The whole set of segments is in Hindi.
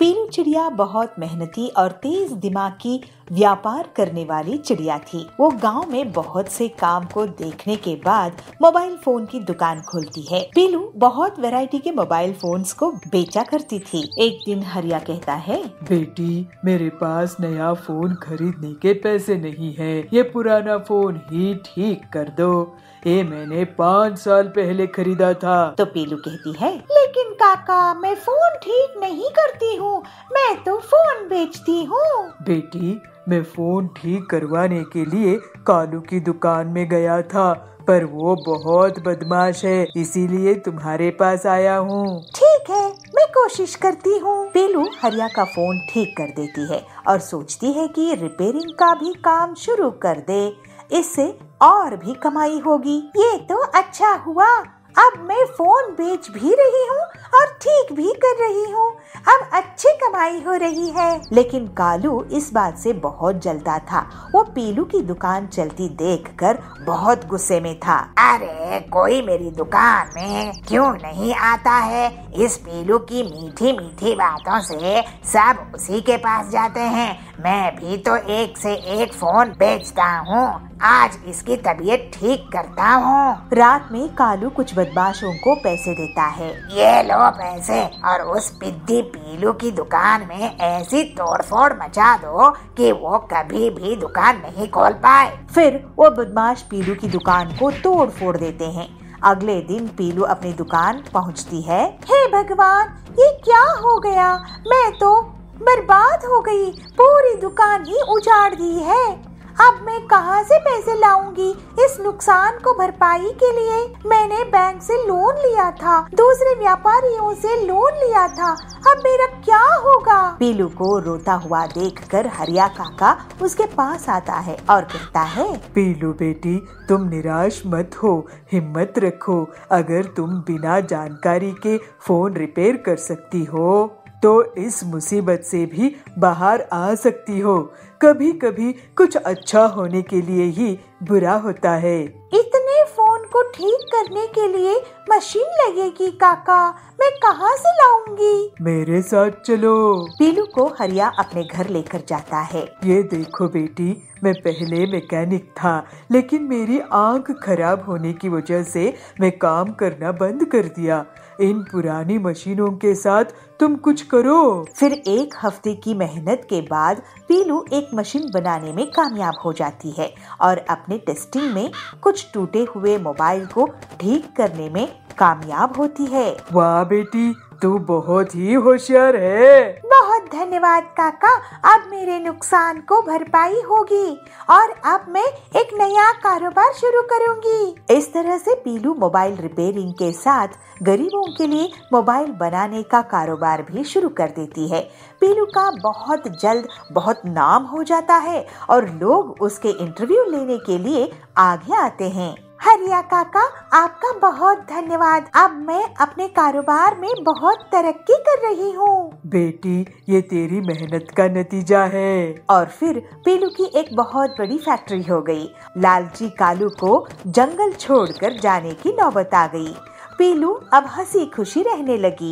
पीलू चिड़िया बहुत मेहनती और तेज दिमाग की व्यापार करने वाली चिड़िया थी। वो गांव में बहुत से काम को देखने के बाद मोबाइल फोन की दुकान खोलती है। पीलू बहुत वैरायटी के मोबाइल फोन्स को बेचा करती थी। एक दिन हरिया कहता है, बेटी मेरे पास नया फोन खरीदने के पैसे नहीं है, ये पुराना फोन ही ठीक कर दो। ये मैंने 5 साल पहले खरीदा था। तो पीलू कहती है, लेकिन काका मैं फोन ठीक नहीं करती हूँ, मैं तो फोन बेचती हूँ। बेटी मैं फोन ठीक करवाने के लिए कालू की दुकान में गया था, पर वो बहुत बदमाश है, इसीलिए तुम्हारे पास आया हूँ। ठीक है, मैं कोशिश करती हूँ। पीलू हरिया का फोन ठीक कर देती है और सोचती है कि रिपेयरिंग का भी काम शुरू कर दे, इससे और भी कमाई होगी। ये तो अच्छा हुआ, अब मैं फोन बेच भी रही हूँ और ठीक भी कर रही हूँ, अब अच्छी कमाई हो रही है। लेकिन कालू इस बात से बहुत जलता था। वो पीलू की दुकान चलती देखकर बहुत गुस्से में था। अरे कोई मेरी दुकान में क्यों नहीं आता है? इस पीलू की मीठी मीठी बातों से सब उसी के पास जाते हैं। मैं भी तो एक से एक फोन बेचता हूँ, आज इसकी तबीयत ठीक करता हूँ। रात में कालू कुछ बदमाशों को पैसे देता है। ये लो पैसे और उस पिद्दी पीलू की दुकान में ऐसी तोड़फोड़ मचा दो कि वो कभी भी दुकान नहीं खोल पाए। फिर वो बदमाश पीलू की दुकान को तोड़ फोड़ देते हैं। अगले दिन पीलू अपनी दुकान पहुंचती है। हे भगवान, ये क्या हो गया? मैं तो बर्बाद हो गई, पूरी दुकान ही उजाड़ दी है। अब मैं कहाँ से पैसे लाऊंगी इस नुकसान को भरपाई के लिए? मैंने बैंक से लोन लिया था, दूसरे व्यापारियों से लोन लिया था, अब मेरा क्या होगा? पीलू को रोता हुआ देखकर हरिया काका उसके पास आता है और कहता है, पीलू बेटी तुम निराश मत हो, हिम्मत रखो। अगर तुम बिना जानकारी के फोन रिपेयर कर सकती हो तो इस मुसीबत से भी बाहर आ सकती हो। कभी कभी कुछ अच्छा होने के लिए ही बुरा होता है। इतने फोन को ठीक करने के लिए मशीन लगेगी काका, मैं कहाँ से लाऊंगी? मेरे साथ चलो। पीलू को हरिया अपने घर लेकर जाता है। ये देखो बेटी, मैं पहले मैकेनिक था, लेकिन मेरी आंख खराब होने की वजह से मैं काम करना बंद कर दिया। इन पुरानी मशीनों के साथ तुम कुछ करो। फिर 1 हफ्ते की मेहनत के बाद पीलू एक मशीन बनाने में कामयाब हो जाती है और अपने टेस्टिंग में कुछ टूटे हुए मोबाइल को ठीक करने में कामयाब होती है। वाह बेटी, तू बहुत ही होशियार है। बहुत धन्यवाद काका, अब मेरे नुकसान को भरपाई होगी और अब मैं एक नया कारोबार शुरू करूंगी। इस तरह से पीलू मोबाइल रिपेयरिंग के साथ गरीबों के लिए मोबाइल बनाने का कारोबार भी शुरू कर देती है। पीलू का बहुत जल्द बहुत नाम हो जाता है और लोग उसके इंटरव्यू लेने के लिए आगे आते हैं। हरिया काका, आपका बहुत धन्यवाद, अब मैं अपने कारोबार में बहुत तरक्की कर रही हूँ। बेटी ये तेरी मेहनत का नतीजा है। और फिर पीलू की एक बहुत बड़ी फैक्ट्री हो गई। लालची कालू को जंगल छोड़कर जाने की नौबत आ गई। पीलू अब हंसी खुशी रहने लगी।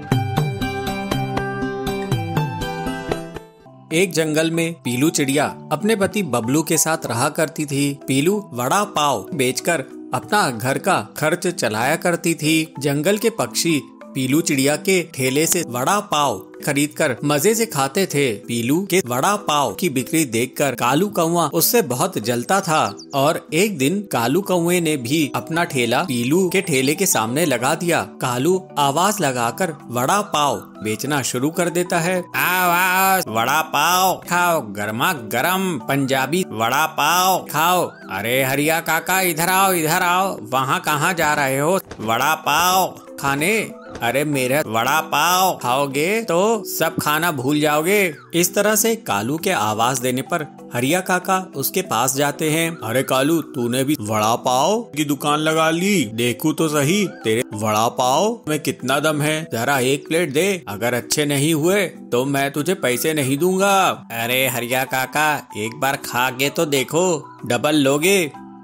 एक जंगल में पीलू चिड़िया अपने पति बबलू के साथ रहा करती थी। पीलू वड़ा पाव बेचकर अपना घर का खर्च चलाया करती थी। जंगल के पक्षी पीलू चिड़िया के ठेले से वड़ा पाव खरीदकर मजे से खाते थे। पीलू के वड़ा पाव की बिक्री देखकर कालू कौवा उससे बहुत जलता था और एक दिन कालू कौवे ने भी अपना ठेला पीलू के ठेले के सामने लगा दिया। कालू आवाज लगाकर वड़ा पाव बेचना शुरू कर देता है। आओ आओ वड़ा पाव खाओ, गर्मा गर्म पंजाबी वड़ा पाव खाओ। अरे हरिया काका इधर आओ, वहाँ कहाँ जा रहे हो? वड़ा पाव खाने? अरे मेरा वड़ा पाव खाओगे तो सब खाना भूल जाओगे। इस तरह से कालू के आवाज देने पर हरिया काका उसके पास जाते हैं। अरे कालू, तूने भी वड़ा पाव की दुकान लगा ली, देखूं तो सही तेरे वड़ा पाव में कितना दम है, जरा 1 प्लेट दे, अगर अच्छे नहीं हुए तो मैं तुझे पैसे नहीं दूंगा। अरे हरिया काका, एक बार खा के तो देखो, डबल लोगे?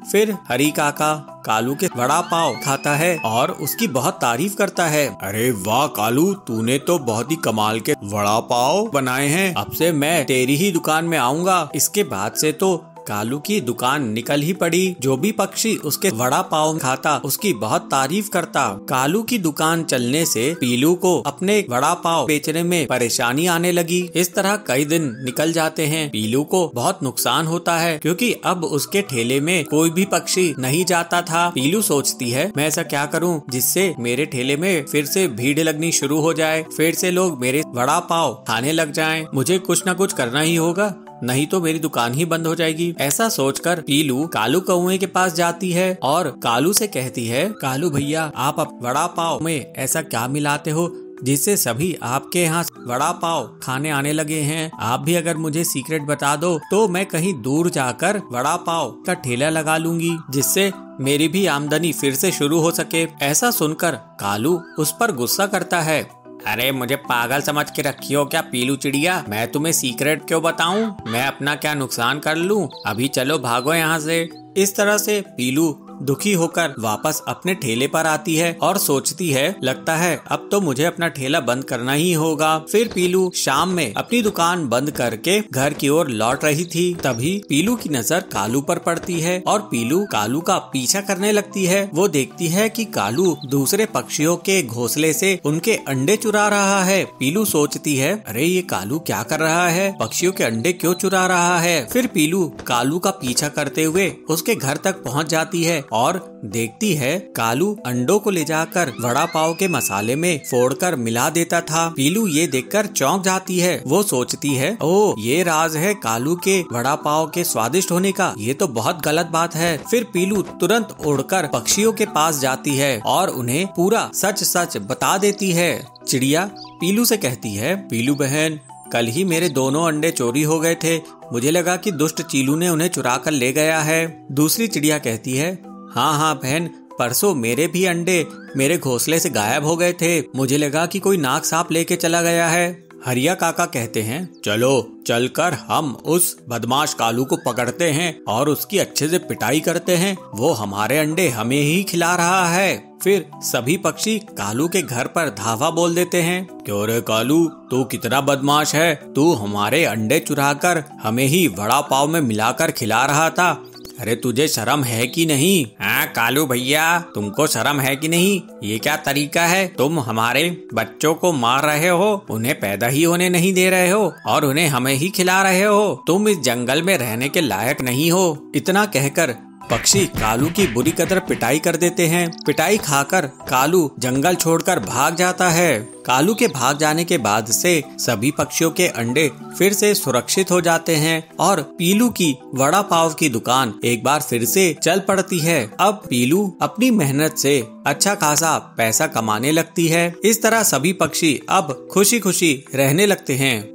फिर हरी काका कालू के वड़ा पाव खाता है और उसकी बहुत तारीफ करता है। अरे वाह कालू, तूने तो बहुत ही कमाल के वड़ा पाव बनाए हैं। अब से मैं तेरी ही दुकान में आऊंगा। इसके बाद से तो कालू की दुकान निकल ही पड़ी। जो भी पक्षी उसके वड़ा पाव खाता उसकी बहुत तारीफ करता। कालू की दुकान चलने से पीलू को अपने वड़ा पाव बेचने में परेशानी आने लगी। इस तरह कई दिन निकल जाते हैं। पीलू को बहुत नुकसान होता है क्योंकि अब उसके ठेले में कोई भी पक्षी नहीं जाता था। पीलू सोचती है मैं ऐसा क्या करूं जिससे मेरे ठेले में फिर से भीड़ लगनी शुरू हो जाए, फिर से लोग मेरे वड़ा पाव खाने लग जाएं। मुझे कुछ न कुछ करना ही होगा, नहीं तो मेरी दुकान ही बंद हो जाएगी। ऐसा सोचकर पीलू कालू कौवे के पास जाती है और कालू से कहती है, कालू भैया आप वड़ा पाव में ऐसा क्या मिलाते हो जिससे सभी आपके यहाँ वड़ा पाव खाने आने लगे हैं? आप भी अगर मुझे सीक्रेट बता दो तो मैं कहीं दूर जाकर वड़ा पाव का ठेला लगा लूंगी, जिससे मेरी भी आमदनी फिर से शुरू हो सके। ऐसा सुनकर कालू उस पर गुस्सा करता है। अरे मुझे पागल समझ के रखी हो क्या पीलू चिड़िया? मैं तुम्हें सीक्रेट क्यों बताऊं? मैं अपना क्या नुकसान कर लूं? अभी चलो भागो यहाँ से। इस तरह से पीलू दुखी होकर वापस अपने ठेले पर आती है और सोचती है लगता है अब तो मुझे अपना ठेला बंद करना ही होगा। फिर पीलू शाम में अपनी दुकान बंद करके घर की ओर लौट रही थी। तभी पीलू की नजर कालू पर पड़ती है और पीलू कालू का पीछा करने लगती है। वो देखती है कि कालू दूसरे पक्षियों के घोंसले से उनके अंडे चुरा रहा है। पीलू सोचती है अरे ये कालू क्या कर रहा है, पक्षियों के अंडे क्यों चुरा रहा है। फिर पीलू कालू का पीछा करते हुए उसके घर तक पहुँच जाती है और देखती है कालू अंडों को ले जाकर वड़ा पाव के मसाले में फोड़कर मिला देता था। पीलू ये देखकर चौंक जाती है। वो सोचती है ओ ये राज है कालू के वड़ा पाव के स्वादिष्ट होने का, ये तो बहुत गलत बात है। फिर पीलू तुरंत उड़कर पक्षियों के पास जाती है और उन्हें पूरा सच सच बता देती है। चिड़िया पीलू से कहती है, पीलू बहन कल ही मेरे दोनों अंडे चोरी हो गए थे, मुझे लगा कि दुष्ट चीलू ने उन्हें चुरा कर ले गया है। दूसरी चिड़िया कहती है, हाँ बहन, परसों मेरे भी अंडे मेरे घोंसले से गायब हो गए थे, मुझे लगा कि कोई नाग सांप लेके चला गया है। हरिया काका कहते हैं, चलो चलकर हम उस बदमाश कालू को पकड़ते हैं और उसकी अच्छे से पिटाई करते हैं, वो हमारे अंडे हमें ही खिला रहा है। फिर सभी पक्षी कालू के घर पर धावा बोल देते हैं, क्यों रे कालू तू कितना बदमाश है, तू हमारे अंडे चुराकर हमें ही वड़ा पाव में मिलाकर खिला रहा था, अरे तुझे शर्म है कि नहीं? हाँ कालू भैया तुमको शर्म है कि नहीं? ये क्या तरीका है, तुम हमारे बच्चों को मार रहे हो, उन्हें पैदा ही होने नहीं दे रहे हो और उन्हें हमें ही खिला रहे हो, तुम इस जंगल में रहने के लायक नहीं हो। इतना कहकर पक्षी कालू की बुरी कदर पिटाई कर देते हैं। पिटाई खाकर कालू जंगल छोड़कर भाग जाता है। कालू के भाग जाने के बाद से सभी पक्षियों के अंडे फिर से सुरक्षित हो जाते हैं और पीलू की वड़ा पाव की दुकान एक बार फिर से चल पड़ती है। अब पीलू अपनी मेहनत से अच्छा खासा पैसा कमाने लगती है। इस तरह सभी पक्षी अब खुशी खुशी रहने लगते हैं।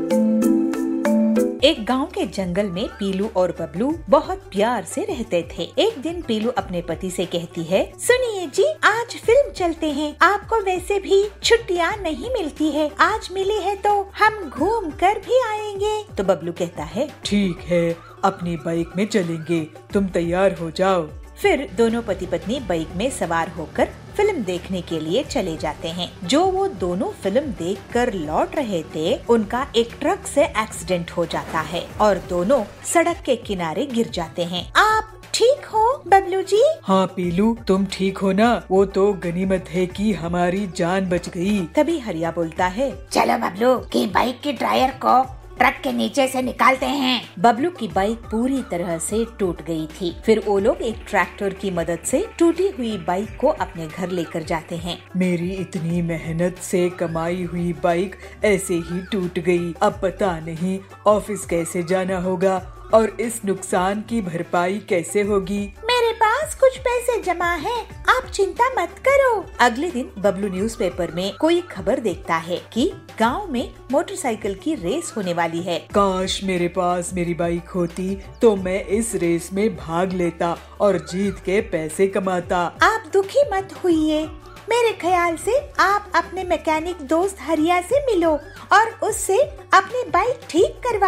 एक गांव के जंगल में पीलू और बबलू बहुत प्यार से रहते थे। एक दिन पीलू अपने पति से कहती है, सुनिए जी आज फिल्म चलते हैं, आपको वैसे भी छुट्टियां नहीं मिलती है, आज मिली है तो हम घूम कर भी आएंगे। तो बबलू कहता है, ठीक है अपनी बाइक में चलेंगे, तुम तैयार हो जाओ। फिर दोनों पति पत्नी बाइक में सवार होकर फिल्म देखने के लिए चले जाते हैं। जो वो दोनों फिल्म देखकर लौट रहे थे, उनका एक ट्रक से एक्सीडेंट हो जाता है और दोनों सड़क के किनारे गिर जाते हैं। आप ठीक हो बबलू जी? हाँ पीलू तुम ठीक हो ना? वो तो गनीमत है कि हमारी जान बच गई। तभी हरिया बोलता है, चलो बबलू की बाइक के टायर को ट्रक के नीचे से निकालते हैं। बबलू की बाइक पूरी तरह से टूट गई थी। फिर वो लोग एक ट्रैक्टर की मदद से टूटी हुई बाइक को अपने घर लेकर जाते हैं। मेरी इतनी मेहनत से कमाई हुई बाइक ऐसे ही टूट गई। अब पता नहीं ऑफिस कैसे जाना होगा और इस नुकसान की भरपाई कैसे होगी। मेरे पास कुछ पैसे जमा है, आप चिंता मत करो। अगले दिन बबलू न्यूज़पेपर में कोई खबर देखता है कि गांव में मोटरसाइकिल की रेस होने वाली है। काश मेरे पास मेरी बाइक होती तो मैं इस रेस में भाग लेता और जीत के पैसे कमाता। आप दुखी मत होइए, मेरे ख्याल से आप अपने मैकेनिक दोस्त हरिया से मिलो और उससे अपनी बाइक ठीक करवाओ।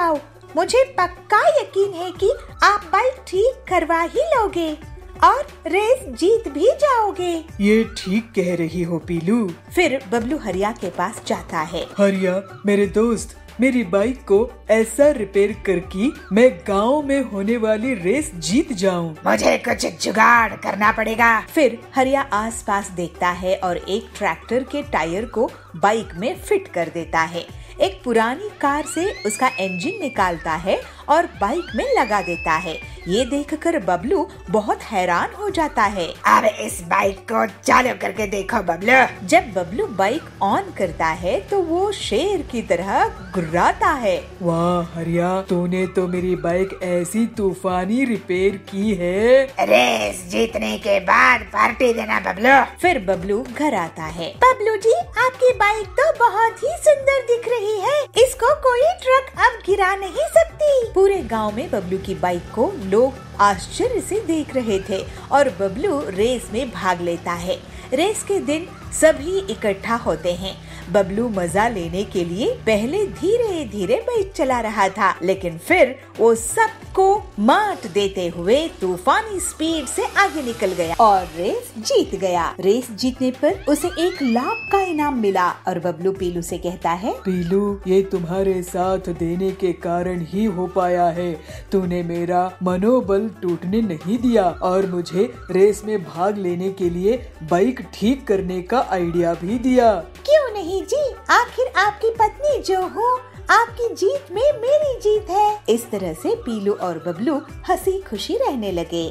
मुझे पक्का यकीन है कि आप बाइक ठीक करवा ही लोगे और रेस जीत भी जाओगे। ये ठीक कह रही हो पीलू। फिर बबलू हरिया के पास जाता है। हरिया मेरे दोस्त, मेरी बाइक को ऐसा रिपेयर कर कि मैं गांव में होने वाली रेस जीत जाऊं। मुझे कुछ जुगाड़ करना पड़ेगा। फिर हरिया आसपास देखता है और एक ट्रैक्टर के टायर को बाइक में फिट कर देता है। एक पुरानी कार से उसका इंजन निकालता है और बाइक में लगा देता है। ये देखकर बबलू बहुत हैरान हो जाता है। अब इस बाइक को चालू करके देखो बबलू। जब बबलू बाइक ऑन करता है तो वो शेर की तरह गुर्राता है। वाह हरिया, तूने तो मेरी बाइक ऐसी तूफानी रिपेयर की है। रेस जीतने के बाद पार्टी देना बबलू। फिर बबलू घर आता है। बबलू जी, आपकी बाइक तो बहुत ही सुंदर दिख रही है। इसको कोई ट्रक अब गिरा नहीं सकती। पूरे गांव में बबलू की बाइक को लोग आश्चर्य से देख रहे थे और बबलू रेस में भाग लेता है। रेस के दिन सभी इकट्ठा होते हैं। बबलू मजा लेने के लिए पहले धीरे धीरे बाइक चला रहा था, लेकिन फिर वो सबको मात देते हुए तूफानी स्पीड से आगे निकल गया और रेस जीत गया। रेस जीतने पर उसे 1 लाख का इनाम मिला और बबलू पीलू से कहता है, पीलू, ये तुम्हारे साथ देने के कारण ही हो पाया है। तूने मेरा मनोबल टूटने नहीं दिया और मुझे रेस में भाग लेने के लिए बाइक ठीक करने का आइडिया भी दिया। क्यों नहीं जी, आखिर आपकी पत्नी जो हूँ, आपकी जीत में मेरी जीत है। इस तरह से पीलू और बबलू हंसी खुशी रहने लगे।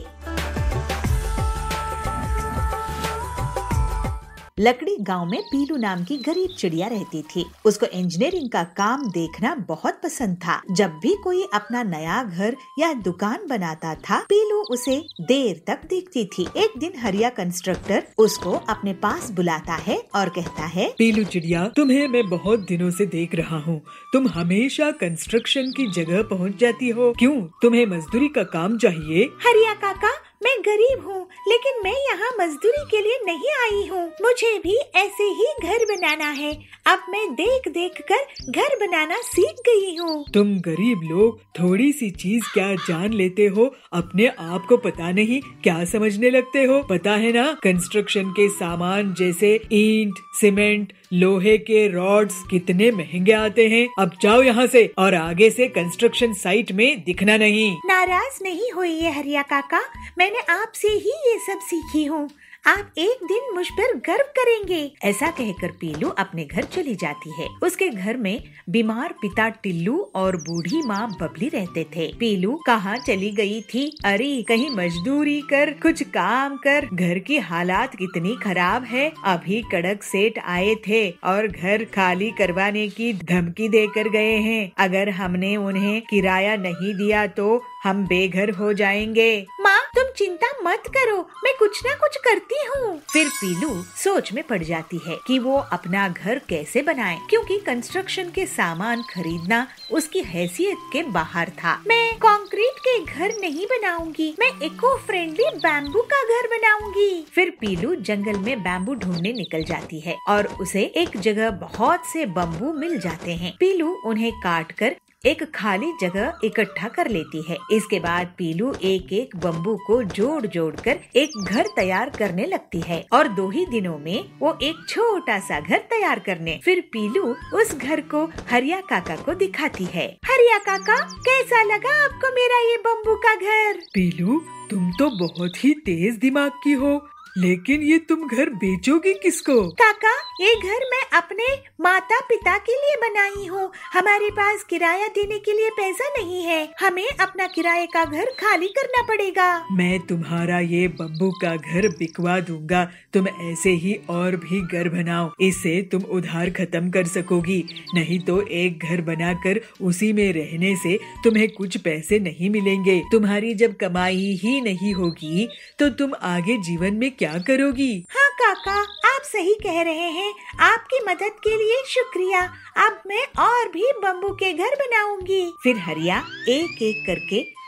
लकड़ी गांव में पीलू नाम की गरीब चिड़िया रहती थी। उसको इंजीनियरिंग का काम देखना बहुत पसंद था। जब भी कोई अपना नया घर या दुकान बनाता था, पीलू उसे देर तक देखती थी। एक दिन हरिया कंस्ट्रक्टर उसको अपने पास बुलाता है और कहता है, पीलू चिड़िया, तुम्हें मैं बहुत दिनों से देख रहा हूँ। तुम हमेशा कंस्ट्रक्शन की जगह पहुँच जाती हो। क्यों, तुम्हें मजदूरी का काम चाहिए? हरिया काका, मैं गरीब हूँ, लेकिन मैं यहाँ मजदूरी के लिए नहीं आई हूँ। मुझे भी ऐसे ही घर बनाना है। अब मैं देख देख कर घर बनाना सीख गई हूँ। तुम गरीब लोग थोड़ी सी चीज क्या जान लेते हो, अपने आप को पता नहीं क्या समझने लगते हो। पता है ना, कंस्ट्रक्शन के सामान जैसे ईंट, सीमेंट, लोहे के रॉड्स कितने महंगे आते हैं। अब जाओ यहाँ से और आगे से कंस्ट्रक्शन साइट में दिखना नहीं। नाराज नहीं होइए हरिया काका, मैंने आपसे ही ये सब सीखी हूँ। आप एक दिन मुझ पर गर्व करेंगे। ऐसा कहकर पीलू अपने घर चली जाती है। उसके घर में बीमार पिता टिल्लू और बूढ़ी माँ बबली रहते थे। पीलू कहाँ चली गई थी? अरे कहीं मजदूरी कर, कुछ काम कर। घर की हालात कितनी खराब है। अभी कड़क सेठ आए थे और घर खाली करवाने की धमकी देकर गए हैं। अगर हमने उन्हें किराया नहीं दिया तो हम बेघर हो जाएंगे। माँ, तुम चिंता मत करो, मैं कुछ ना कुछ करती हूँ। फिर पीलू सोच में पड़ जाती है कि वो अपना घर कैसे बनाए, क्योंकि कंस्ट्रक्शन के सामान खरीदना उसकी हैसियत के बाहर था। मैं कंक्रीट के घर नहीं बनाऊंगी, मैं इको फ्रेंडली बैम्बू का घर बनाऊंगी। फिर पीलू जंगल में बैम्बू ढूंढने निकल जाती है और उसे एक जगह बहुत से बम्बू मिल जाते हैं। पीलू उन्हें काट कर एक खाली जगह इकट्ठा कर लेती है। इसके बाद पीलू एक एक बम्बू को जोड़ जोड़ कर एक घर तैयार करने लगती है और 2 ही दिनों में वो एक छोटा सा घर तैयार करने। फिर पीलू उस घर को हरिया काका को दिखाती है। हरिया काका, कैसा लगा आपको मेरा ये बम्बू का घर? पीलू, तुम तो बहुत ही तेज दिमाग की हो, लेकिन ये तुम घर बेचोगी किसको? काका, ये घर मैं अपने माता पिता के लिए बनाई हूँ। हमारे पास किराया देने के लिए पैसा नहीं है, हमें अपना किराए का घर खाली करना पड़ेगा। मैं तुम्हारा ये बम्बू का घर बिकवा दूंगा। तुम ऐसे ही और भी घर बनाओ, इससे तुम उधार खत्म कर सकोगी। नहीं तो एक घर बनाकर उसी में रहने से तुम्हें कुछ पैसे नहीं मिलेंगे। तुम्हारी जब कमाई ही नहीं होगी तो तुम आगे जीवन में क्या करोगी? हाँ काका, आप सही कह रहे हैं। आपकी मदद के लिए शुक्रिया। अब मैं और भी बम्बू के घर बनाऊंगी। फिर हरिया एक एक करके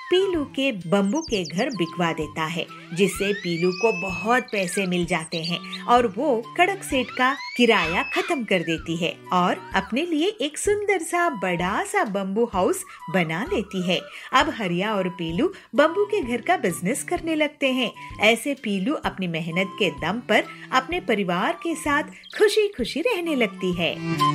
पीलू के बम्बू के घर बिकवा देता है, जिससे पीलू को बहुत पैसे मिल जाते हैं और वो कड़क सेठ का किराया खत्म कर देती है और अपने लिए एक सुंदर सा बड़ा सा बम्बू हाउस बना लेती है। अब हरिया और पीलू बम्बू के घर का बिजनेस करने लगते हैं। ऐसे पीलू अपनी मेहनत के दम पर अपने परिवार के साथ खुशी खुशी रहने लगती है।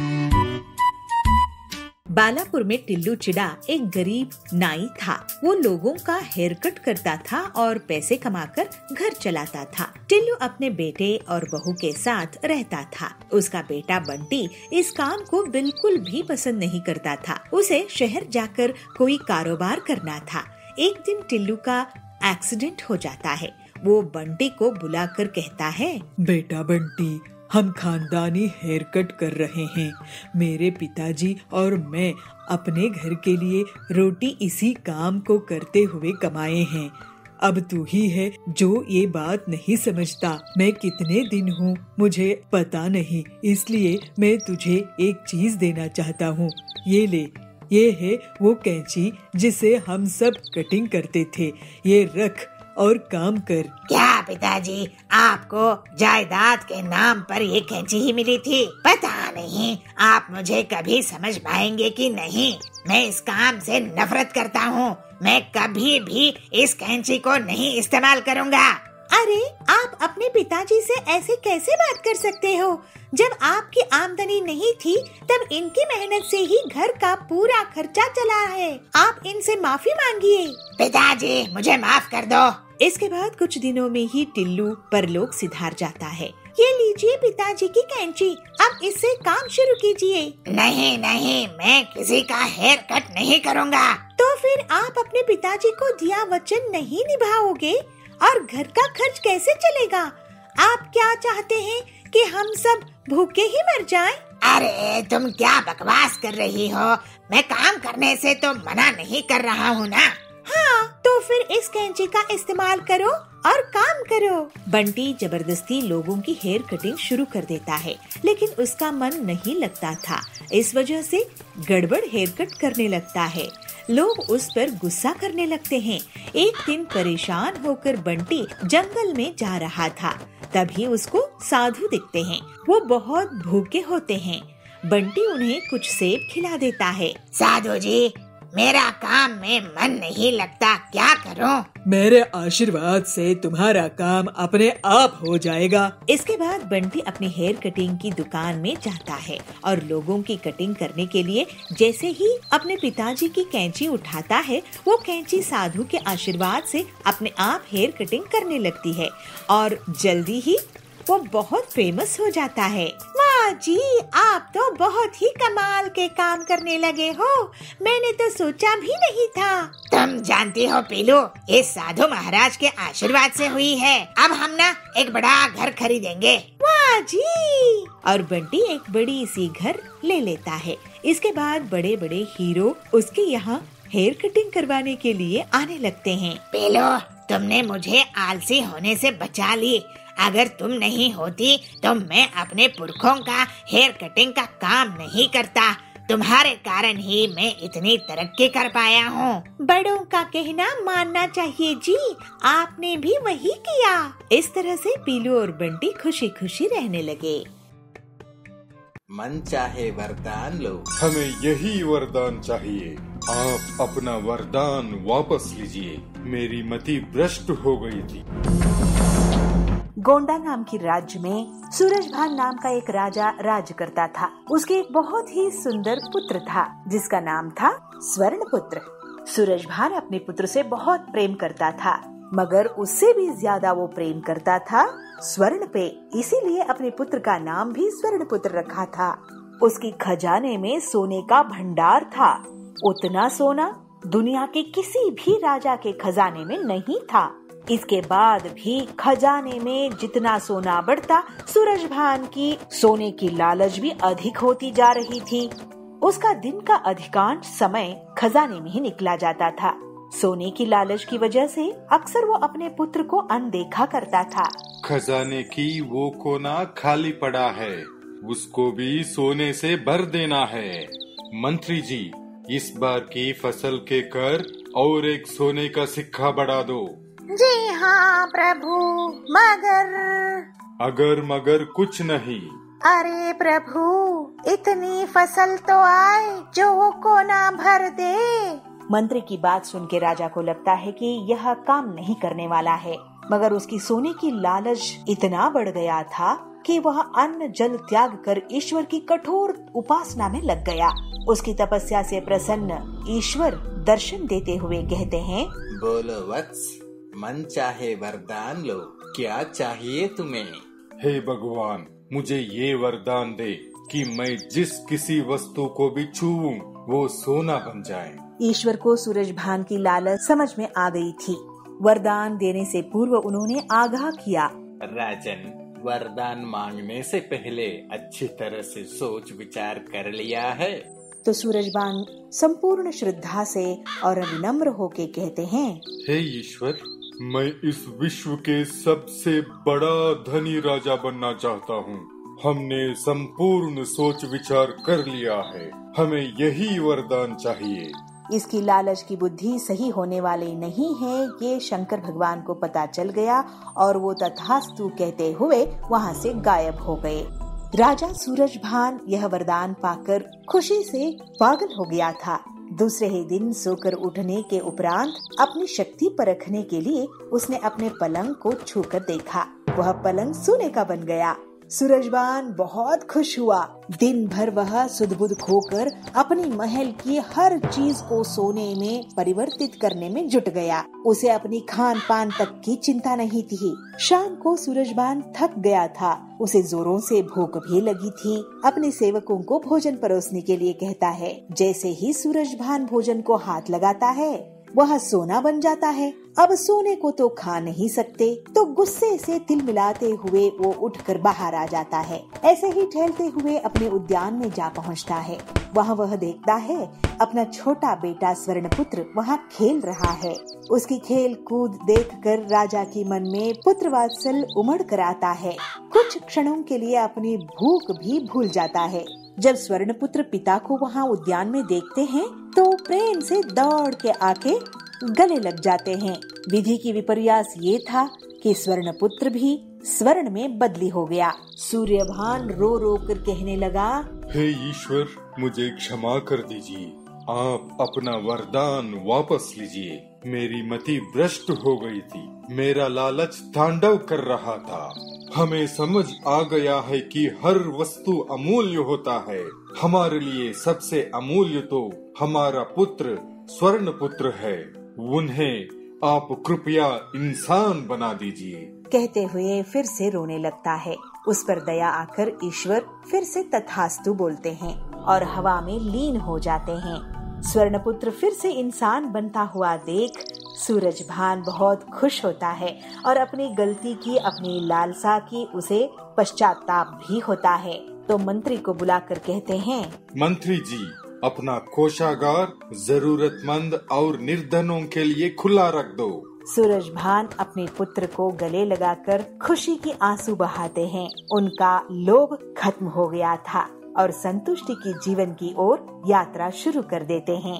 बालापुर में टिल्लू चिड़ा एक गरीब नाई था। वो लोगों का हेयर कट करता था और पैसे कमाकर घर चलाता था। टिल्लू अपने बेटे और बहू के साथ रहता था। उसका बेटा बंटी इस काम को बिल्कुल भी पसंद नहीं करता था। उसे शहर जाकर कोई कारोबार करना था। एक दिन टिल्लू का एक्सीडेंट हो जाता है। वो बंटी को बुलाकर कहता है, बेटा बंटी, हम खानदानी हेयर कट कर रहे हैं। मेरे पिताजी और मैं अपने घर के लिए रोटी इसी काम को करते हुए कमाए हैं। अब तू ही है जो ये बात नहीं समझता। मैं कितने दिन हूँ मुझे पता नहीं, इसलिए मैं तुझे एक चीज देना चाहता हूँ। ये ले, ये है वो कैंची जिसे हम सब कटिंग करते थे। ये रख और काम कर। क्या पिताजी, आपको जायदाद के नाम पर ये कैंची ही मिली थी? पता नहीं आप मुझे कभी समझ पाएंगे कि नहीं। मैं इस काम से नफरत करता हूँ। मैं कभी भी इस कैंची को नहीं इस्तेमाल करूँगा। अरे, आप अपने पिताजी से ऐसे कैसे बात कर सकते हो? जब आपकी आमदनी नहीं थी तब इनकी मेहनत से ही घर का पूरा खर्चा चला है। आप इनसे माफी मांगिए। पिताजी, मुझे माफ कर दो। इसके बाद कुछ दिनों में ही टिल्लू परलोक सिधार जाता है। ये लीजिए पिताजी की कैंची, अब इससे काम शुरू कीजिए। नहीं नहीं, मैं किसी का हेयर कट नहीं करूँगा। तो फिर आप अपने पिताजी को दिया वचन नहीं निभाओगे और घर का खर्च कैसे चलेगा? आप क्या चाहते हैं कि हम सब भूखे ही मर जाएं? अरे तुम क्या बकवास कर रही हो? मैं काम करने से तो मना नहीं कर रहा हूँ ना। हाँ, तो फिर इस कैंची का इस्तेमाल करो और काम करो। बंटी जबरदस्ती लोगों की हेयर कटिंग शुरू कर देता है, लेकिन उसका मन नहीं लगता था। इस वजह से गड़बड़ हेयर कट करने लगता है। लोग उस पर गुस्सा करने लगते हैं। एक दिन परेशान होकर बंटी जंगल में जा रहा था। तभी उसको साधु दिखते हैं। वो बहुत भूखे होते हैं। बंटी उन्हें कुछ सेब खिला देता है। साधु जी, मेरा काम में मन नहीं लगता, क्या करूं? मेरे आशीर्वाद से तुम्हारा काम अपने आप हो जाएगा। इसके बाद बंटी अपनी हेयर कटिंग की दुकान में जाता है और लोगों की कटिंग करने के लिए जैसे ही अपने पिताजी की कैंची उठाता है, वो कैंची साधु के आशीर्वाद से अपने आप हेयर कटिंग करने लगती है और जल्दी ही वो बहुत फेमस हो जाता है। वाह जी, आप तो बहुत ही कमाल के काम करने लगे हो। मैंने तो सोचा भी नहीं था। तुम जानती हो पीलू, इस साधु महाराज के आशीर्वाद से हुई है। अब हम ना एक बड़ा घर खरीदेंगे। वाह जी। और बंटी एक बड़ी सी घर ले लेता है। इसके बाद बड़े बड़े हीरो उसके यहाँ हेयर कटिंग करवाने के लिए आने लगते हैं। पीलू, तुमने मुझे आलसी होने से बचा ली। अगर तुम नहीं होती तो मैं अपने पुरखों का हेयर कटिंग का काम नहीं करता। तुम्हारे कारण ही मैं इतनी तरक्की कर पाया हूँ। बड़ों का कहना मानना चाहिए जी, आपने भी वही किया। इस तरह से पीलू और बंटी खुशी खुशी रहने लगे। मन चाहे वरदान लो। हमें यही वरदान चाहिए। आप अपना वरदान वापस लीजिए। मेरी मति भ्रष्ट हो गई थी। गोंडा नाम की राज्य में सूरजभान नाम का एक राजा राज करता था। उसके एक बहुत ही सुंदर पुत्र था जिसका नाम था स्वर्णपुत्र। सूरजभान अपने पुत्र से बहुत प्रेम करता था, मगर उससे भी ज्यादा वो प्रेम करता था स्वर्ण पे। इसीलिए अपने पुत्र का नाम भी स्वर्णपुत्र रखा था। उसकी खजाने में सोने का भंडार था। उतना सोना दुनिया के किसी भी राजा के खजाने में नहीं था। इसके बाद भी खजाने में जितना सोना बढ़ता, सूरजभान की सोने की लालच भी अधिक होती जा रही थी। उसका दिन का अधिकांश समय खजाने में ही निकला जाता था। सोने की लालच की वजह से अक्सर वो अपने पुत्र को अनदेखा करता था। खजाने की वो कोना खाली पड़ा है, उसको भी सोने से भर देना है। मंत्री जी, इस बार की फसल के कर और एक सोने का सिक्का बढ़ा दो। जी हाँ प्रभु, मगर अगर मगर कुछ नहीं। अरे प्रभु, इतनी फसल तो आए जो वो कोना भर दे। मंत्री की बात सुन के राजा को लगता है कि यह काम नहीं करने वाला है, मगर उसकी सोने की लालच इतना बढ़ गया था कि वह अन्न जल त्याग कर ईश्वर की कठोर उपासना में लग गया। उसकी तपस्या से प्रसन्न ईश्वर दर्शन देते हुए कहते हैं, बोलो वत्स, मन चाहे वरदान लो, क्या चाहिए तुम्हें? हे भगवान, मुझे ये वरदान दे कि मैं जिस किसी वस्तु को भी छूऊं वो सोना बन जाए। ईश्वर को सूरजभान की लालच समझ में आ गई थी। वरदान देने से पूर्व उन्होंने आगाह किया, राजन, वरदान मांगने से पहले अच्छी तरह से सोच विचार कर लिया है? तो सूरजभान संपूर्ण श्रद्धा से और विनम्र होके कहते हैं, हे ईश्वर, मैं इस विश्व के सबसे बड़ा धनी राजा बनना चाहता हूँ। हमने संपूर्ण सोच विचार कर लिया है, हमें यही वरदान चाहिए। इसकी लालच की बुद्धि सही होने वाली नहीं है, ये शंकर भगवान को पता चल गया और वो तथास्तु कहते हुए वहाँ से गायब हो गए। राजा सूरजभान यह वरदान पाकर खुशी से पागल हो गया था। दूसरे ही दिन सोकर उठने के उपरांत अपनी शक्ति परखने के लिए उसने अपने पलंग को छूकर देखा। वह पलंग सोने का बन गया। सूरजभान बहुत खुश हुआ। दिन भर वह सुध-बुध खोकर अपनी महल की हर चीज को सोने में परिवर्तित करने में जुट गया। उसे अपनी खान पान तक की चिंता नहीं थी। शाम को सूरजभान थक गया था, उसे जोरों से भूख भी लगी थी। अपने सेवकों को भोजन परोसने के लिए कहता है। जैसे ही सूरजभान भोजन को हाथ लगाता है वह सोना बन जाता है। अब सोने को तो खा नहीं सकते, तो गुस्से से तिलमिलाते हुए वो उठकर बाहर आ जाता है। ऐसे ही टहलते हुए अपने उद्यान में जा पहुंचता है। वहाँ वह देखता है अपना छोटा बेटा स्वर्णपुत्र वहाँ खेल रहा है। उसकी खेल कूद देखकर राजा की मन में पुत्र वात्सल उमड़ कर आता है। कुछ क्षणों के लिए अपनी भूख भी भूल जाता है। जब स्वर्णपुत्र पिता को वहाँ उद्यान में देखते हैं तो प्रेम से दौड़ के आके गले लग जाते हैं। विधि की विपर्यास ये था कि स्वर्णपुत्र भी स्वर्ण में बदली हो गया। सूर्यभान रो रो कर कहने लगा, हे ईश्वर, मुझे क्षमा कर दीजिए। आप अपना वरदान वापस लीजिए। मेरी मति भ्रष्ट हो गई थी, मेरा लालच तांडव कर रहा था। हमें समझ आ गया है कि हर वस्तु अमूल्य होता है। हमारे लिए सबसे अमूल्य तो हमारा पुत्र स्वर्ण पुत्र है। उन्हें आप कृपया इंसान बना दीजिए। कहते हुए फिर से रोने लगता है। उस पर दया आकर ईश्वर फिर से तथास्तु बोलते हैं और हवा में लीन हो जाते हैं। स्वर्णपुत्र फिर से इंसान बनता हुआ देख सूरजभान बहुत खुश होता है और अपनी गलती की, अपनी लालसा की उसे पश्चाताप भी होता है। तो मंत्री को बुलाकर कहते हैं, मंत्री जी, अपना कोषागार जरूरतमंद और निर्धनों के लिए खुला रख दो। सूरजभान अपने पुत्र को गले लगाकर खुशी की आंसू बहाते हैं। उनका लोभ खत्म हो गया था और संतुष्टि की जीवन की ओर यात्रा शुरू कर देते हैं।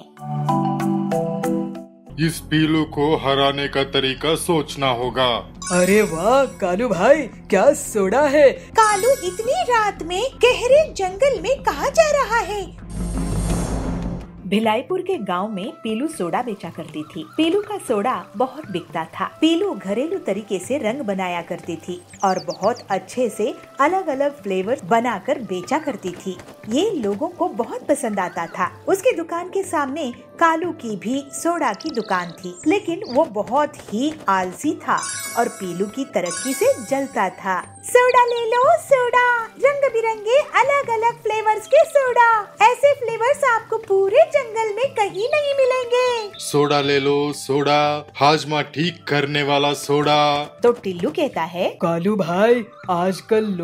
इस पीलू को हराने का तरीका सोचना होगा। अरे वाह कालू भाई, क्या सोडा है। कालू इतनी रात में गहरे जंगल में कहाँ जा रहा है? भिलाईपुर के गांव में पीलू सोडा बेचा करती थी। पीलू का सोडा बहुत बिकता था। पीलू घरेलू तरीके से रंग बनाया करती थी और बहुत अच्छे से अलग अलग फ्लेवर बनाकर बेचा करती थी। ये लोगों को बहुत पसंद आता था। उसकी दुकान के सामने कालू की भी सोडा की दुकान थी, लेकिन वो बहुत ही आलसी था और पीलू की तरक्की से जलता था। सोडा ले लो सोडा, रंग बिरंगे अलग अलग फ्लेवर्स के सोडा। ऐसे फ्लेवर्स आपको पूरे जंगल में कहीं नहीं मिलेंगे। सोडा ले लो सोडा, हाजमा ठीक करने वाला सोडा। तो टिल्लू कहता है, कालू भाई, आजकल लोग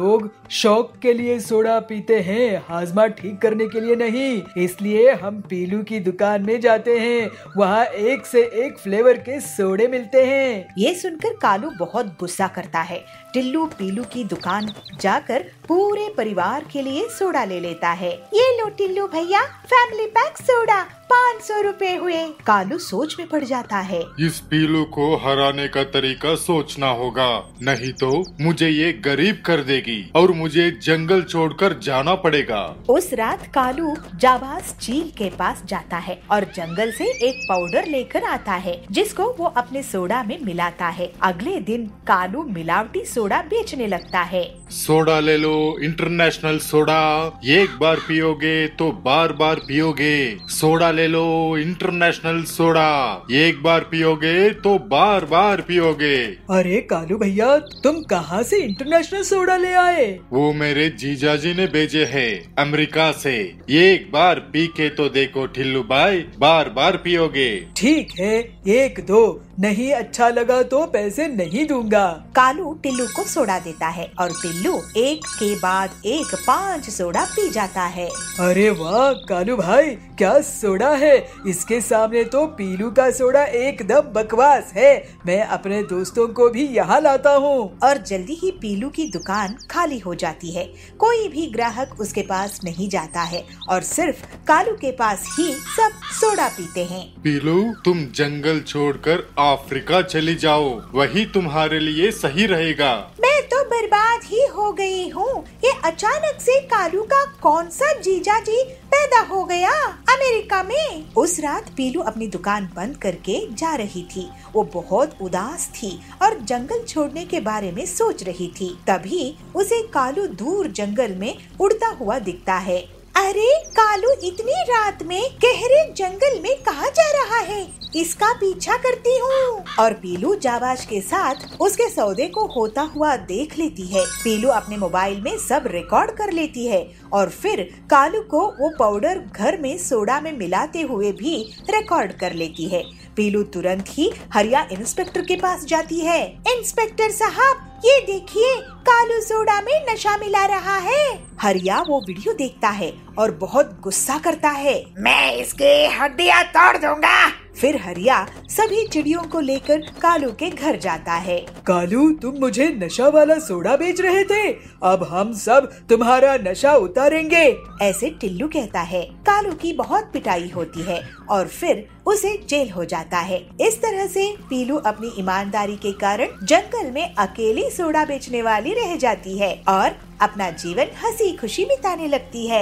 शौक के लिए सोडा पीते हैं, हाजमा ठीक करने के लिए नहीं। इसलिए हम पीलू की दुकान में जाते हैं, वहाँ एक से एक फ्लेवर के सोडे मिलते हैं। ये सुनकर कालू बहुत गुस्सा करता है। टिल्लू पीलू की दुकान जाकर पूरे परिवार के लिए सोडा ले लेता है। ये लो टिल्लू भैया, फैमिली पैक सोडा, 500 रुपए हुए। कालू सोच में पड़ जाता है। इस पीलू को हराने का तरीका सोचना होगा, नहीं तो मुझे ये गरीब कर देगी और मुझे जंगल छोड़कर जाना पड़ेगा। उस रात कालू जाबाज चील के पास जाता है और जंगल से एक पाउडर लेकर आता है, जिसको वो अपने सोडा में मिलाता है। अगले दिन कालू मिलावटी सोडा बेचने लगता है। सोडा ले लो, इंटरनेशनल सोडा, एक बार पियोगे तो बार बार पियोगे। सोडा ले लो, इंटरनेशनल सोडा, एक बार पियोगे तो बार बार पियोगे। अरे कालू भैया, तुम कहाँ से इंटरनेशनल सोडा ले आए? वो मेरे जीजाजी ने भेजे हैं अमेरिका से। एक बार पी के तो देखो टिल्लू भाई, बार बार पियोगे। ठीक है, एक दो, नहीं अच्छा लगा तो पैसे नहीं दूंगा। कालू टिल्लू को सोडा देता है और टिल्लू एक के बाद एक 5 सोडा पी जाता है। अरे वाह कालू भाई, क्या सोडा है! इसके सामने तो पीलू का सोडा एकदम बकवास है। मैं अपने दोस्तों को भी यहाँ लाता हूँ। और जल्दी ही पीलू की दुकान खाली हो जाती है। कोई भी ग्राहक उसके पास नहीं जाता है और सिर्फ कालू के पास ही सब सोडा पीते हैं। पीलू, तुम जंगल छोड़कर अफ्रीका चली जाओ, वही तुम्हारे लिए सही रहेगा। मैं तो बर्बाद ही हो गई हूँ। ये अचानक से कालू का कौन सा जीजा जी पैदा हो गया अमेरिका में। उस रात पीलू अपनी दुकान बंद करके जा रही थी। वो बहुत उदास थी और जंगल छोड़ने के बारे में सोच रही थी। तभी उसे कालू दूर जंगल में उड़ता हुआ दिखता है। अरे कालू इतनी रात में गहरे जंगल में कहाँ जा रहा है? इसका पीछा करती हूँ। और पीलू जाबाज के साथ उसके सौदे को होता हुआ देख लेती है। पीलू अपने मोबाइल में सब रिकॉर्ड कर लेती है और फिर कालू को वो पाउडर घर में सोडा में मिलाते हुए भी रिकॉर्ड कर लेती है। पीलू तुरंत ही हरिया इंस्पेक्टर के पास जाती है। इंस्पेक्टर साहब, ये देखिए, कालू सोडा में नशा मिला रहा है। हरिया वो वीडियो देखता है और बहुत गुस्सा करता है। मैं इसकी हड्डियां तोड़ दूंगा। फिर हरिया सभी चिड़ियों को लेकर कालू के घर जाता है। कालू, तुम मुझे नशा वाला सोडा बेच रहे थे, अब हम सब तुम्हारा नशा उतारेंगे। ऐसे टिल्लू कहता है। कालू की बहुत पिटाई होती है और फिर उसे जेल हो जाता है। इस तरह से पीलू अपनी ईमानदारी के कारण जंगल में अकेली सोडा बेचने वाली रह जाती है और अपना जीवन हंसी खुशी बिताने लगती है।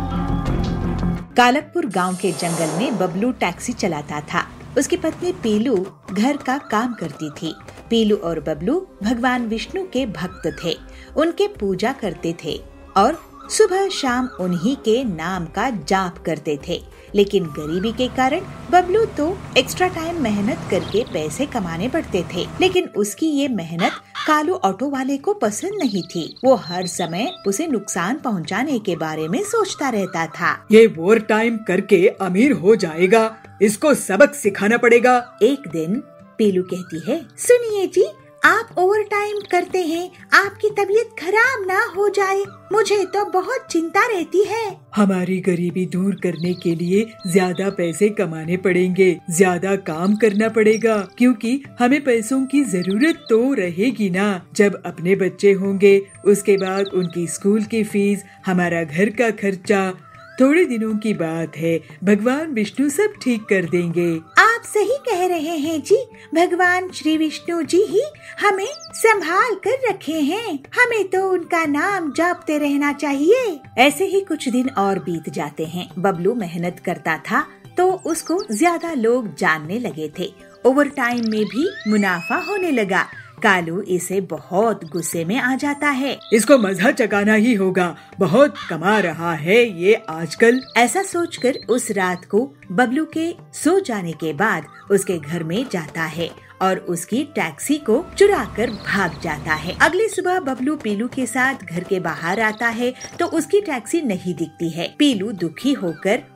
कालकपुर गांव के जंगल में बबलू टैक्सी चलाता था। उसकी पत्नी पीलू घर का काम करती थी। पीलू और बबलू भगवान विष्णु के भक्त थे। उनके पूजा करते थे और सुबह शाम उन्हीं के नाम का जाप करते थे। लेकिन गरीबी के कारण बबलू तो एक्स्ट्रा टाइम मेहनत करके पैसे कमाने पड़ते थे। लेकिन उसकी ये मेहनत कालू ऑटो वाले को पसंद नहीं थी। वो हर समय उसे नुकसान पहुंचाने के बारे में सोचता रहता था। ये ओवर टाइम करके अमीर हो जाएगा, इसको सबक सिखाना पड़ेगा। एक दिन पीलू कहती है, सुनिए जी, आप ओवर टाइम करते हैं, आपकी तबीयत खराब ना हो जाए, मुझे तो बहुत चिंता रहती है। हमारी गरीबी दूर करने के लिए ज्यादा पैसे कमाने पड़ेंगे, ज्यादा काम करना पड़ेगा, क्योंकि हमें पैसों की जरूरत तो रहेगी ना। जब अपने बच्चे होंगे, उसके बाद उनकी स्कूल की फीस, हमारा घर का खर्चा। थोड़े दिनों की बात है, भगवान विष्णु सब ठीक कर देंगे। आप सही कह रहे हैं जी, भगवान श्री विष्णु जी ही हमें संभाल कर रखे हैं। हमें तो उनका नाम जपते रहना चाहिए। ऐसे ही कुछ दिन और बीत जाते हैं। बबलू मेहनत करता था तो उसको ज्यादा लोग जानने लगे थे। ओवर टाइम में भी मुनाफा होने लगा। कालू इसे बहुत गुस्से में आ जाता है। इसको मज़ा चकाना ही होगा, बहुत कमा रहा है ये आजकल। ऐसा सोचकर उस रात को बबलू के सो जाने के बाद उसके घर में जाता है और उसकी टैक्सी को चुरा कर भाग जाता है। अगली सुबह बबलू पीलू के साथ घर के बाहर आता है तो उसकी टैक्सी नहीं दिखती है। पीलू दुखी होकर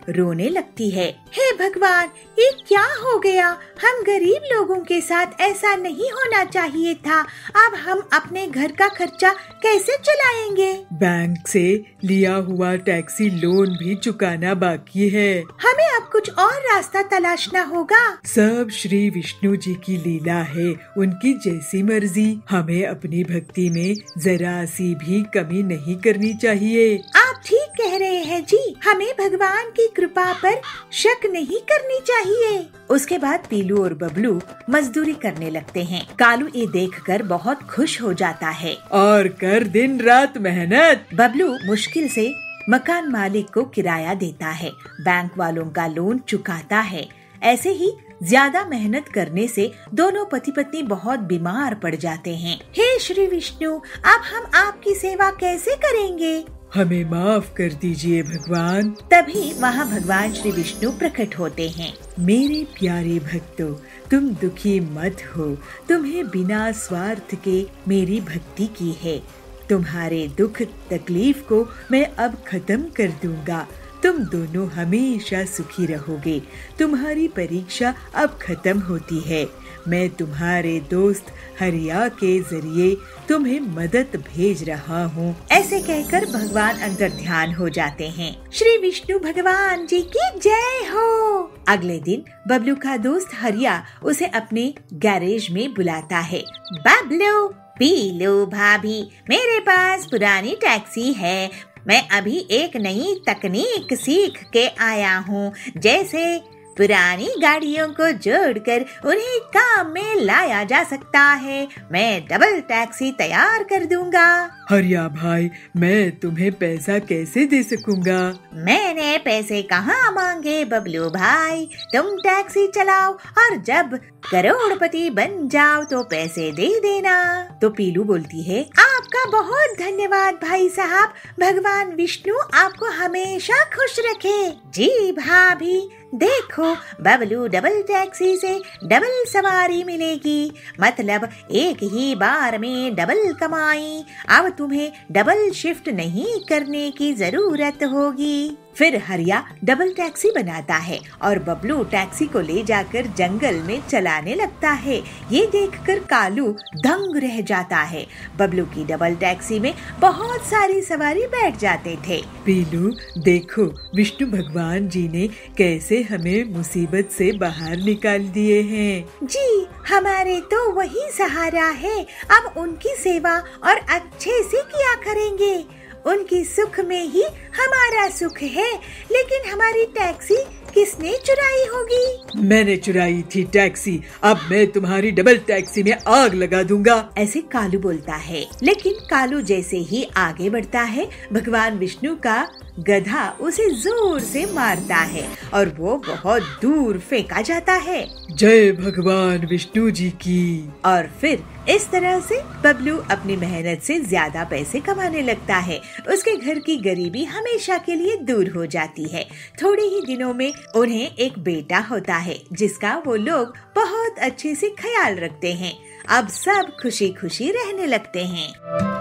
रोने लगती है। हे भगवान, ये क्या हो गया? हम गरीब लोगों के साथ ऐसा नहीं होना चाहिए था। अब हम अपने घर का खर्चा कैसे चलाएंगे? बैंक से लिया हुआ टैक्सी लोन भी चुकाना बाकी है। हमें अब कुछ और रास्ता तलाशना होगा। सब श्री विष्णु जी की लीला है, उनकी जैसी मर्जी। हमें अपनी भक्ति में जरा सी भी कमी नहीं करनी चाहिए। आप ठीक कह रहे हैं जी, हमें भगवान की कृपा पर शक नहीं करनी चाहिए। उसके बाद पीलू और बबलू मजदूरी करने लगते हैं। कालू ये देखकर बहुत खुश हो जाता है और कर दिन रात मेहनत। बबलू मुश्किल से मकान मालिक को किराया देता है, बैंक वालों का लोन चुकाता है। ऐसे ही ज्यादा मेहनत करने से दोनों पति पत्नी बहुत बीमार पड़ जाते हैं। हे श्री विष्णु, अब हम आपकी सेवा कैसे करेंगे? हमें माफ कर दीजिए भगवान। तभी वहाँ भगवान श्री विष्णु प्रकट होते हैं। मेरे प्यारे भक्तों, तुम दुखी मत हो। तुम्हें बिना स्वार्थ के मेरी भक्ति की है। तुम्हारे दुख तकलीफ को मैं अब खत्म कर दूंगा। तुम दोनों हमेशा सुखी रहोगे। तुम्हारी परीक्षा अब खत्म होती है। मैं तुम्हारे दोस्त हरिया के जरिए तुम्हें मदद भेज रहा हूँ। ऐसे कहकर भगवान अंतर ध्यान हो जाते हैं। श्री विष्णु भगवान जी की जय हो। अगले दिन बबलू का दोस्त हरिया उसे अपने गैरेज में बुलाता है। बबलू, पीलू भाभी, मेरे पास पुरानी टैक्सी है। मैं अभी एक नई तकनीक सीख के आया हूँ। जैसे पुरानी गाड़ियों को जोड़कर उन्हें काम में लाया जा सकता है। मैं डबल टैक्सी तैयार कर दूंगा। हरिया भाई, मैं तुम्हें पैसा कैसे दे सकूंगा? मैंने पैसे कहाँ मांगे बबलू भाई, तुम टैक्सी चलाओ और जब करोड़पति बन जाओ तो पैसे दे देना। तो पीलू बोलती है, आपका बहुत धन्यवाद भाई साहब। भगवान विष्णु आपको हमेशा खुश रखे। जी भाभी, देखो बबलू डबल टैक्सी से डबल सवारी मिलेगी, मतलब एक ही बार में डबल कमाई। अब तुम्हें डबल शिफ्ट नहीं करने की जरूरत होगी। फिर हरिया डबल टैक्सी बनाता है और बबलू टैक्सी को ले जाकर जंगल में चलाने लगता है। ये देखकर कालू दंग रह जाता है। बबलू की डबल टैक्सी में बहुत सारी सवारी बैठ जाते थे। पीलू, देखो विष्णु भगवान जी ने कैसे हमें मुसीबत से बाहर निकाल दिए हैं। जी, हमारे तो वही सहारा है। अब उनकी सेवा और अच्छे से किया करेंगे। उनकी सुख में ही हमारा सुख है। लेकिन हमारी टैक्सी किसने चुराई होगी? मैंने चुराई थी टैक्सी। अब मैं तुम्हारी डबल टैक्सी में आग लगा दूंगा। ऐसे कालू बोलता है। लेकिन कालू जैसे ही आगे बढ़ता है, भगवान विष्णु का गधा उसे जोर से मारता है और वो बहुत दूर फेंका जाता है। जय भगवान विष्णु जी की। और फिर इस तरह से बबलू अपनी मेहनत से ज्यादा पैसे कमाने लगता है। उसके घर की गरीबी हमेशा के लिए दूर हो जाती है। थोड़े ही दिनों में उन्हें एक बेटा होता है जिसका वो लोग बहुत अच्छे से ख्याल रखते हैं। अब सब खुशी खुशी रहने लगते हैं।